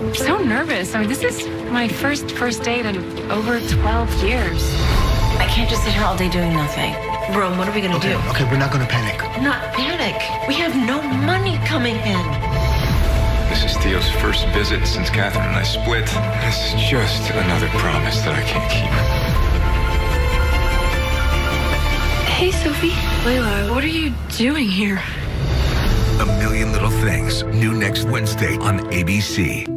I'm so nervous. I mean, this is my first date in over 12 years. I can't just sit here all day doing nothing. Rome, what are we gonna do? Okay, we're not gonna panic. Not panic. We have no money coming in. This is Theo's first visit since Catherine and I split. This is just another promise that I can't keep. Hey, Sophie. Layla, what are you doing here? A Million Little Things, new next Wednesday on ABC.